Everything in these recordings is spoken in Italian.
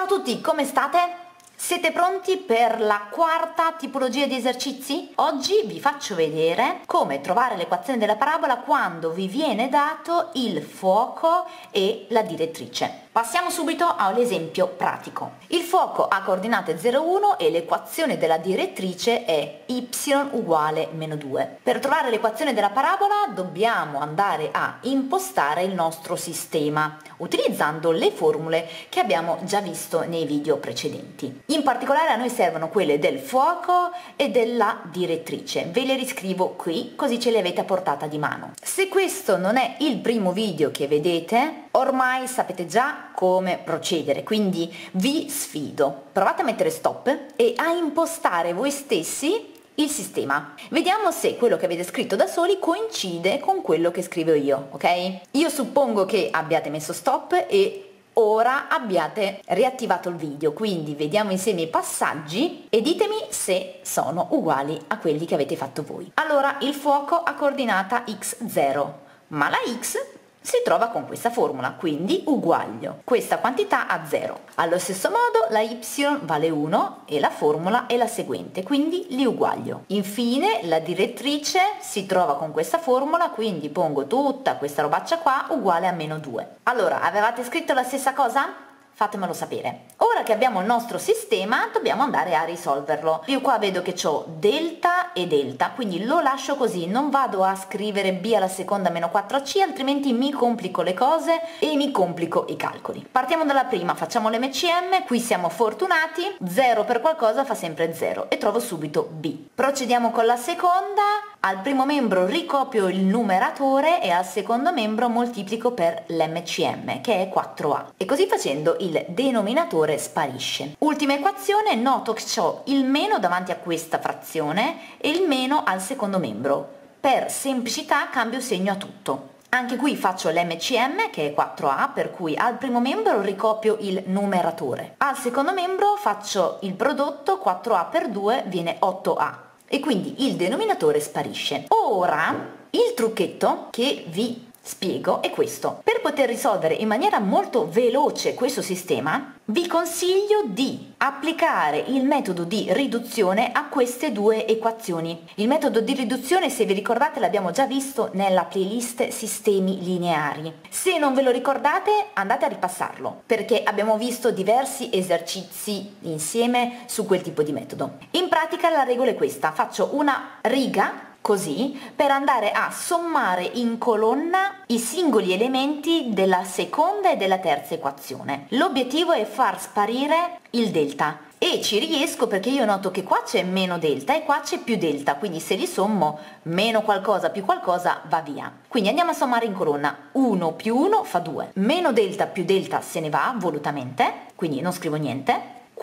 Ciao a tutti, come state? Siete pronti per la quarta tipologia di esercizi? Oggi vi faccio vedere come trovare l'equazione della parabola quando vi viene dato il fuoco e la direttrice. Passiamo subito all'esempio pratico. Il fuoco ha coordinate 0, 1 e l'equazione della direttrice è y uguale meno 2. Per trovare l'equazione della parabola dobbiamo andare a impostare il nostro sistema utilizzando le formule che abbiamo già visto nei video precedenti. In particolare a noi servono quelle del fuoco e della direttrice. Ve le riscrivo qui così ce le avete a portata di mano. Se questo non è il primo video che vedete, ormai sapete già come procedere, quindi vi sfido. Provate a mettere stop e a impostare voi stessi il sistema. Vediamo se quello che avete scritto da soli coincide con quello che scrivo io, ok? Io suppongo che abbiate messo stop e ora abbiate riattivato il video, quindi vediamo insieme i passaggi e ditemi se sono uguali a quelli che avete fatto voi. Allora, il fuoco ha coordinata x0, ma la x si trova con questa formula, quindi uguaglio questa quantità a 0. Allo stesso modo la y vale 1 e la formula è la seguente, quindi li uguaglio. Infine la direttrice si trova con questa formula, quindi pongo tutta questa robaccia qua uguale a meno 2. Allora, avevate scritto la stessa cosa? Fatemelo sapere. Ora che abbiamo il nostro sistema dobbiamo andare a risolverlo. Io qua vedo che ho delta e delta, quindi lo lascio così, non vado a scrivere b alla seconda meno 4c, altrimenti mi complico le cose e mi complico i calcoli. Partiamo dalla prima, facciamo l'MCM, qui siamo fortunati, 0 per qualcosa fa sempre 0 e trovo subito b. Procediamo con la seconda, al primo membro ricopio il numeratore e al secondo membro moltiplico per l'MCM che è 4a e così facendo il denominatore sparisce. Ultima equazione, noto che ho il meno davanti a questa frazione e il meno al secondo membro. Per semplicità cambio segno a tutto. Anche qui faccio l'MCM che è 4a, per cui al primo membro ricopio il numeratore. Al secondo membro faccio il prodotto, 4a per 2 viene 8a. E quindi il denominatore sparisce. Ora il trucchetto che vi spiego è questo. Per poter risolvere in maniera molto veloce questo sistema, vi consiglio di applicare il metodo di riduzione a queste due equazioni. Il metodo di riduzione, se vi ricordate, l'abbiamo già visto nella playlist sistemi lineari. Se non ve lo ricordate, andate a ripassarlo, perché abbiamo visto diversi esercizi insieme su quel tipo di metodo. In pratica la regola è questa: faccio una riga così per andare a sommare in colonna i singoli elementi della seconda e della terza equazione. L'obiettivo è far sparire il delta e ci riesco perché io noto che qua c'è meno delta e qua c'è più delta, quindi se li sommo meno qualcosa più qualcosa va via. Quindi andiamo a sommare in colonna: 1 più 1 fa 2, meno delta più delta se ne va volutamente, quindi non scrivo niente,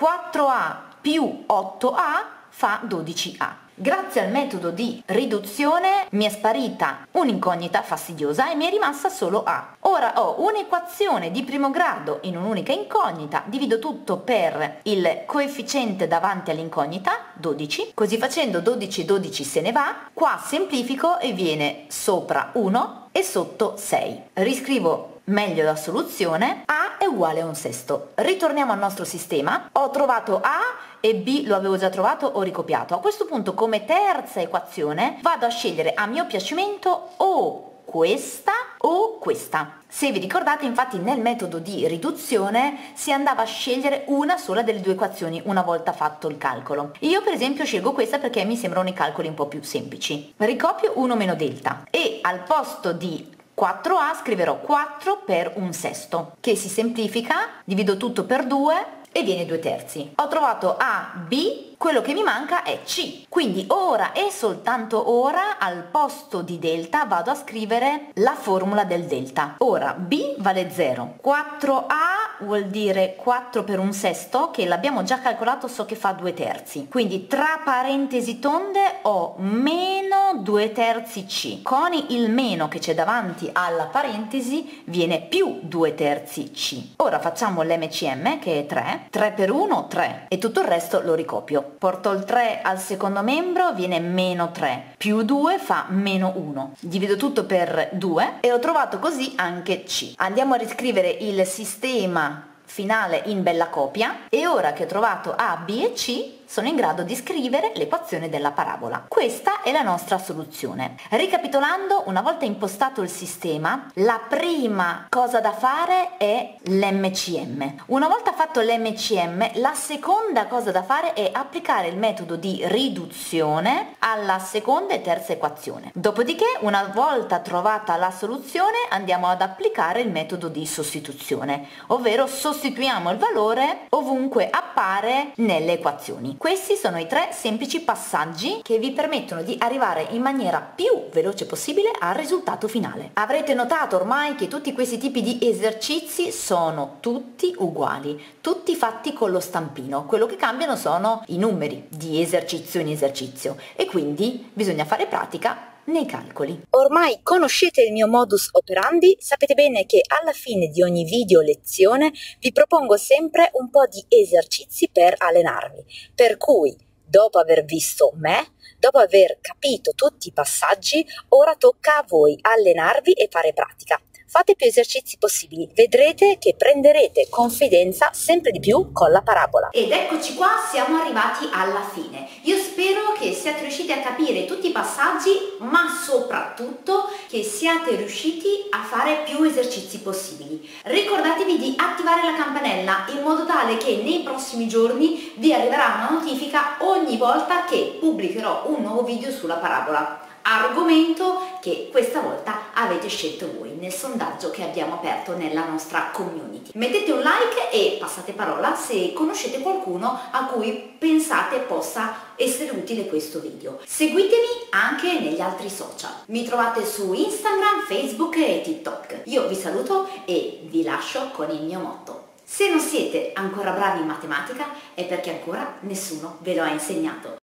4a più 8a fa 12a. Grazie al metodo di riduzione mi è sparita un'incognita fastidiosa e mi è rimasta solo a. Ora ho un'equazione di primo grado in un'unica incognita, divido tutto per il coefficiente davanti all'incognita, 12, così facendo 12 12 se ne va, qua semplifico e viene sopra 1 e sotto 6. Riscrivo meglio la soluzione, a è uguale a un sesto. Ritorniamo al nostro sistema, ho trovato a e b lo avevo già trovato, ho ricopiato. A questo punto come terza equazione vado a scegliere a mio piacimento o questa o questa. Se vi ricordate, infatti nel metodo di riduzione si andava a scegliere una sola delle due equazioni una volta fatto il calcolo. Io per esempio scelgo questa perché mi sembrano i calcoli un po' più semplici. Ricopio 1 meno delta e al posto di 4a scriverò 4 per un sesto, che si semplifica, divido tutto per 2 e viene 2 terzi. Ho trovato A, B, quello che mi manca è C. Quindi ora e soltanto ora al posto di delta vado a scrivere la formula del delta. Ora B vale 0, 4A vuol dire 4 per un sesto, che l'abbiamo già calcolato, so che fa 2 terzi. Quindi tra parentesi tonde ho meno 2 terzi C. Con il meno che c'è davanti alla parentesi viene più 2 terzi C. Ora facciamo l'MCM che è 3, 3 per 1 3 e tutto il resto lo ricopio. Porto il 3 al secondo membro, viene meno 3, più 2 fa meno 1. Divido tutto per 2 e ho trovato così anche C. Andiamo a riscrivere il sistema finale in bella copia e ora che ho trovato A, B e C sono in grado di scrivere l'equazione della parabola. Questa è la nostra soluzione. Ricapitolando, una volta impostato il sistema, la prima cosa da fare è l'MCM. Una volta fatto l'MCM, la seconda cosa da fare è applicare il metodo di riduzione alla seconda e terza equazione. Dopodiché, una volta trovata la soluzione, andiamo ad applicare il metodo di sostituzione, ovvero sostituiamo il valore ovunque appare nelle equazioni. Questi sono i 3 semplici passaggi che vi permettono di arrivare in maniera più veloce possibile al risultato finale. Avrete notato ormai che tutti questi tipi di esercizi sono tutti uguali, tutti fatti con lo stampino. Quello che cambiano sono i numeri di esercizio in esercizio e quindi bisogna fare pratica nei calcoli. Ormai conoscete il mio modus operandi, sapete bene che alla fine di ogni video lezione vi propongo sempre un po' di esercizi per allenarvi, per cui dopo aver visto me, dopo aver capito tutti i passaggi, ora tocca a voi allenarvi e fare pratica. Fate più esercizi possibili, vedrete che prenderete confidenza sempre di più con la parabola. Ed eccoci qua, siamo arrivati alla fine. Io spero che siate riusciti a capire tutti i passaggi, ma soprattutto che siate riusciti a fare più esercizi possibili. Ricordatevi di attivare la campanella in modo tale che nei prossimi giorni vi arriverà una notifica ogni volta che pubblicherò un nuovo video sulla parabola. Argomento che questa volta avete scelto voi nel sondaggio che abbiamo aperto nella nostra community. Mettete un like e passate parola se conoscete qualcuno a cui pensate possa essere utile questo video. Seguitemi anche negli altri social. Mi trovate su Instagram, Facebook e TikTok. Io vi saluto e vi lascio con il mio motto. Se non siete ancora bravi in matematica è perché ancora nessuno ve lo ha insegnato.